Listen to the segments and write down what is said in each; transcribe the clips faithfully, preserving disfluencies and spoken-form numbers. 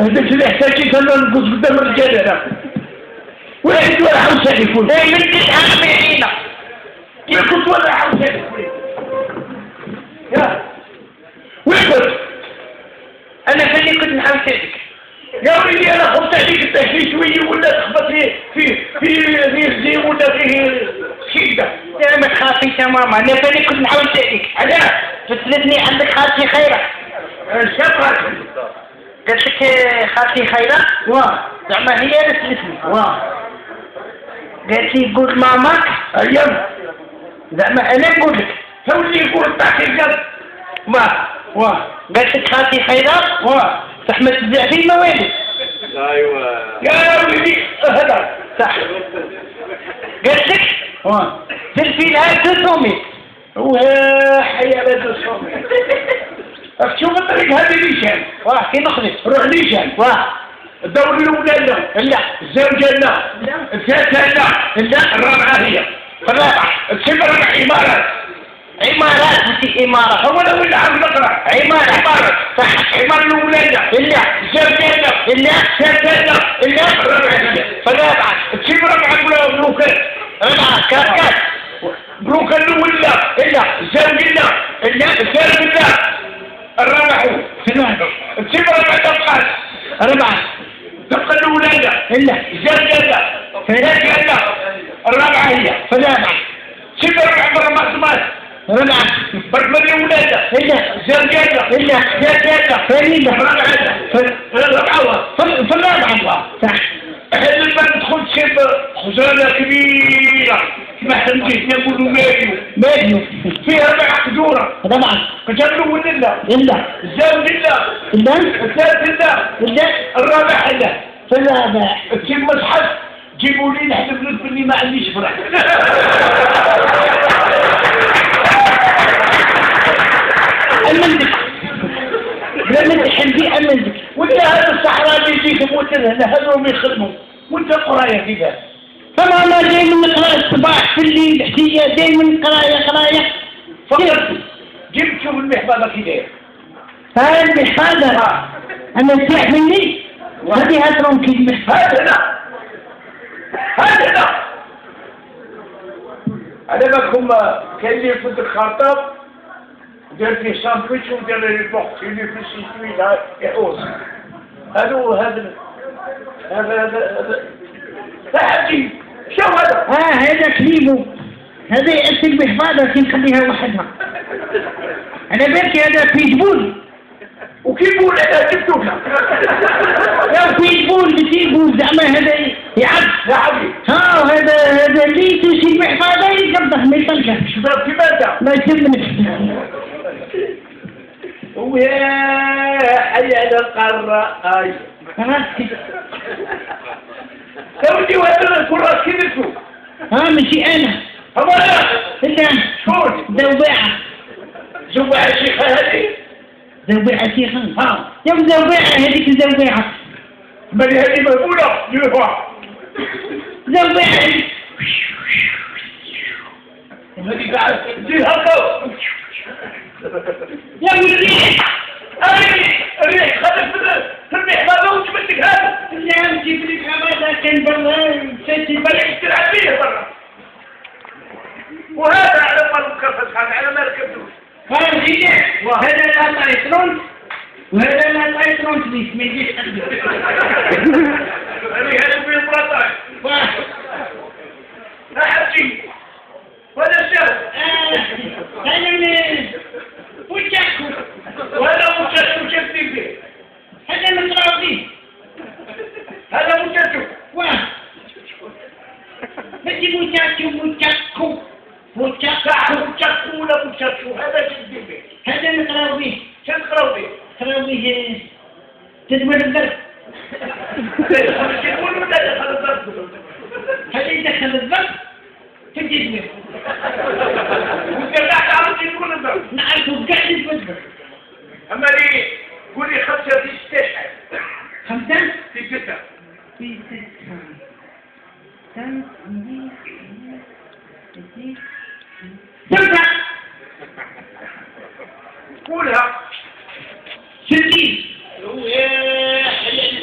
هذاك اللي احتاجيت انا نقص قدام الرجال انا واحد ولا عاوتاني يكون اي من العام يعينا يا كنت ولا عاوتاني يكون يا وين كنت؟ انا فاني كنت نعاوتانك يا ولدي انا خفت عليك التهشي شويه ولا تخبط في في في رزق ولا فيه شده لا ما تخافيش يا ماما انا فاني كنت نعاوتانك علاش؟ تسلتني عندك خالتي خيرة شفرت قالت لك خالتي خيرة واه زعما هي اللي سلتني واه قالت لي قول ماماك ايام زعما انا نقول لك هو اللي يقول تعطي الجد واه واه قالت لك خالتي خيرة واه صح ما تبدع في الموالد ايوه يا ولدي هذا صح قالت لك واه تلفي لها ثلاثمية وحيا بس الصومي شوف الطريق هذه ليشان واه كي نخرج روح ليشان واه الدور الاولى لا لا الزوجه لا الثالثه لا لا الرابعه هي الرابعة السبع ربع عمارات عمارات انت امارة هو انا ولا عم نقرا عمارة عمارة صح عمارة الاولى لا لا الزوجه لا لا الثالثه لا لا الرابعه هي الرابعة السبع ربع بلوكات رابعة كاكات بلوك الاول لا لا الزوج لا لا الثالث لا الرابع هو السبع ربع طبقات رابعة الطبقه الاولى لا لا الزوجه لا الثالثه لا الرابعه هي رابعة سبع ربع برمات رابعة برمات الاولى لا لا الزوجه لا لا الثالثه لا فريدة الرابعه لا الرابعه في الرابعة صح هذا ما ندخل شيب خزانه كبيره كما حنا نقولوا ماليو ماجنو فيها ربع قدوره رابعة كتب له ولا لا لا الزوج لا لا الثالث لا لا الرابع لا في الرابع تجيب مصحف جيبوا لي نحلف لك بلي ما عنديش فرح أمنتك لا من تحبي أمنتك ولا هذا الصحراء اللي يجيك موتنا هذول يخدموا وانت قرايه كذا طبعا أنا دايما نقرأ الصباح في الليل حدية دايما قراية قراية فقط جبت شوف المحفظه كذا هاي المحفظة أنا نسيح مني هذه هاترون كي المحفظة هذا لا هذا لا على بالكم كاين اللي يفوت الخطاب دار فيه ساندويتش ودار لي البوق اللي في السيتوي لا يحوز هذا هو هذا هذا هذا هذا شو هذا؟ اه هذا كليبو هذا يأتي المحفظة كي نخليها وحدها أنا بالك هذا بيتبول وكيف بقول انا جبته لا بيتبول بيتبول زعما هذا يعب يا حبيبي ها هذا هذا اللي تمشي المحفظة يقبضه ما يطلقش شباب كيف انت؟ ما يسمنك ويا حي على القارة اي راسي يا ودي وهذا الكراس كيف اسمه؟ ها ماشي أنا هو انا لا شكون؟ زوبعة زوبعة الشيخة هذه زوبعة شيخا ها يا زوبعة هذيك زوبعة بل هذه مقبولة يروح زوبعة هذه قاعد ديها الضوء يا الريح اي الريح خلف في المحفظة وجبتك هذا لا نجيب لك هذا كان برا ساتي بل تلعب فيه برا وهذا على ما نكرفس على ما ركبتوش هذا هذا لا يترون وهذا لا يترون تليس ما يجيش هذه هذا في البلاطة لا حبشي ولا الشهر هذا من وجهكم ولا مشاهد مشاهد فيه هذا من راضي هذا مشاهد واه بدي وجهكم وجهكم وجهكم وجهكم ولا مشاهد هذا جديد به هذا من راضي شو تقرأوا به؟ راضي تدمر الضرب يقولوا لا دخل الضرب هذا يدخل الضرب تجدمر وانت قاعد عارف يقول الضرب نعرفه قاعد يتوضا اما لي قولي خمسة في ستة خمسة في ستة في ستة سبعة قولها ستين يا حلال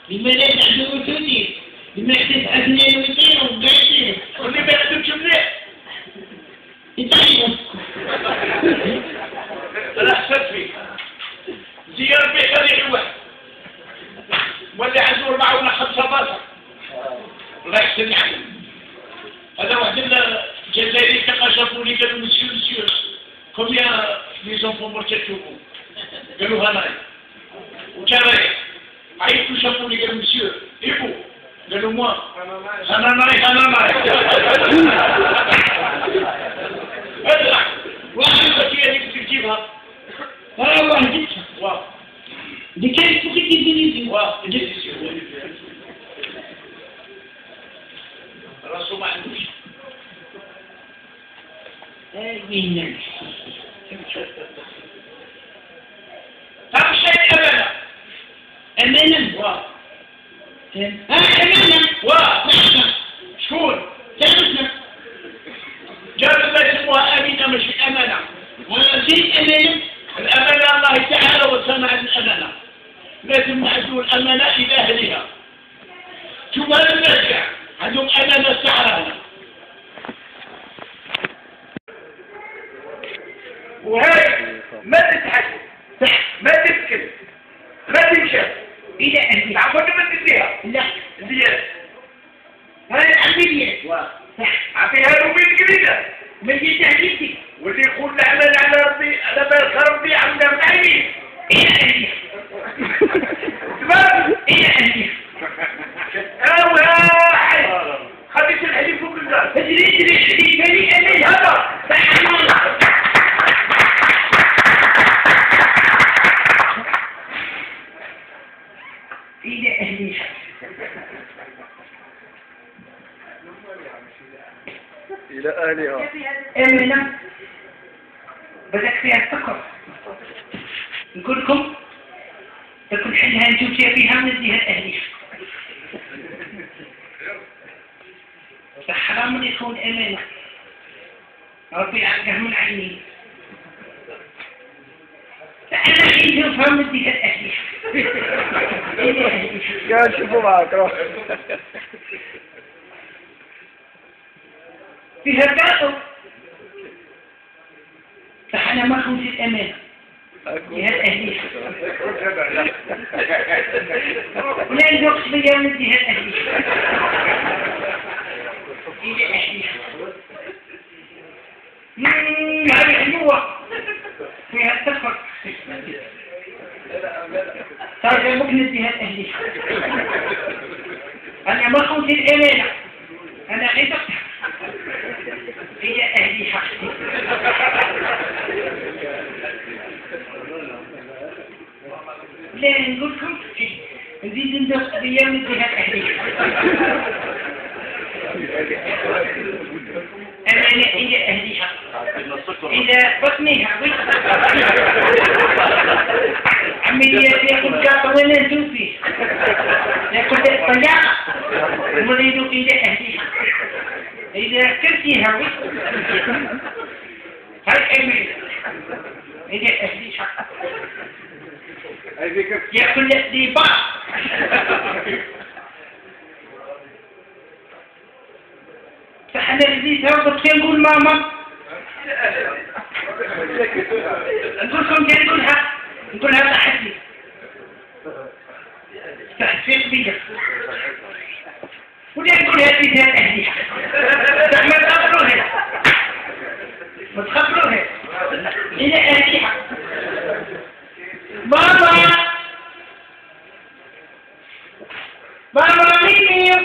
لما لا تعدوا وتودي لما تسعة اثنين ومئتين وقاعدين واللي ما يخدمش مليح يطيب انا حسيت فيه زيار بيت هذه واحد واللي عنده أربعة ولا خمسة باشا الله يحسن عليه هذا واحد الجزائري كما شافوني قالوا مسيو مسيو كوميا لي زونفون مرتا تشوفوا قالوا هنايا وكان رايح عيطوا شافوني قالوا مسيو إيبو قالوا موا أنا ناي أنا ناي ادرع واحد الوكيل اللي كنت تجيبها اه والله جبتها واه دي كانت فوق الانجليزي واه جبت راسه ما عندوش امين تعرف شيء أمانة امانه واه اه امانه واه نعم شكون تعرفنا جاب ما يسموها أمينة مش أمانة وزيد امانه الأمانة الله تعالى وسمع الأمانة لازم نعدوا الأمانة إلى أهلها شوف هذا الناس عندهم أمانة سعرها وهاي ما تتحكم ما تسكن ما تنشف الى اهلي تعرفوا ما تديها لا ديال هاي العمليه عطيها له بين جريدة من جد هديتي واللي يقول الأمانة على ربي على بالك ربي عندها معين الى اهلي تمام الى اهلي واحد خليك الحديد فوق الناس اجري اجري اجري كلي امانه هذا الى اهلي إلى أهلها امانه بدك فيها السكر نقول لكم تكون حلها نجوم فيها فيها من الجهه الاهليه فحرام ان يكون امانه ربي يعقه من عيني فانا عندي افهم الجهه الاهليه قاعد شوفوا معك روح فيها باطل فانا ما خمس الامانه جهه الاهليه ولا نوقف بيا من الجهه الاهليه الى اهليه هذه حلوه فيها السفر صار ممكن الجهه الاهليه انا ما خمس الامانه انا عندك الى اهلي حقي لا نقول لكم نزيد ندوق بيا من الجهه الاهليه أنا إلى أهلها إلى بطنها عملية يأكل كاطة ولا نتوفي يأكل طيارة ونريد إلى أهلها إلى كرسيها هاي أمين إلى أهلها يأكل لباس فاحنا اللي تهربط كي نقول ماما نقول لكم كي نقولها نقولها ضحكني تحسيت بيا ولا نقولها في ذات اهلها ما تخبروها ما تخبروها الى اهلها ماما ماما ميمي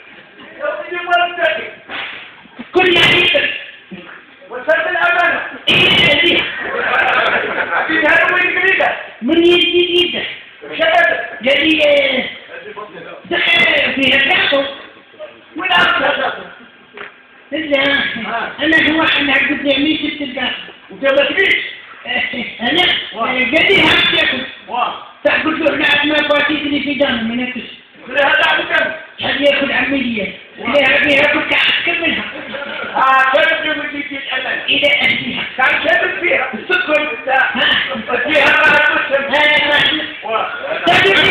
كل عيسى وسلم الأمانة إيه في هذا وين جريدة من يدي جدا شهادة قال لي دخل فيها كاتو وين أخذ لا أنا هو أنا قد عميت التلقاء وانت ما تبيش أنا قال لي هاتيكم تقول له لا ما فاتيت لي في دم من أكس هذا عم كم هذا ياكل عملية لا هذه ياكل كعب كملها اه كيف يجي في الأمان إلى أهلها كان كيف فيها السكر فيها ما تسمى ها